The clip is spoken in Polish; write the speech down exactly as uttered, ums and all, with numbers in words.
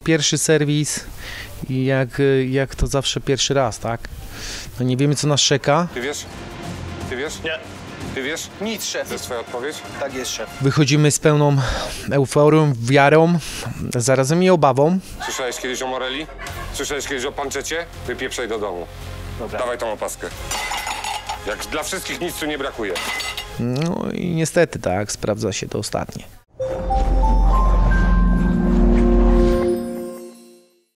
Pierwszy serwis i jak, jak to zawsze pierwszy raz, tak? No nie wiemy, co nas czeka. Ty wiesz? Ty wiesz? Nie. Ty wiesz? Nic, szef. To jest twoja odpowiedź? Tak jest, szef. Wychodzimy z pełną euforią, wiarą, zarazem i obawą. Słyszałeś kiedyś o Morelli? Słyszałeś kiedyś o Panczecie? Wypieprzaj do domu. Dobra. Dawaj tą opaskę. Jak dla wszystkich nic tu nie brakuje. No i niestety tak, sprawdza się to ostatnie.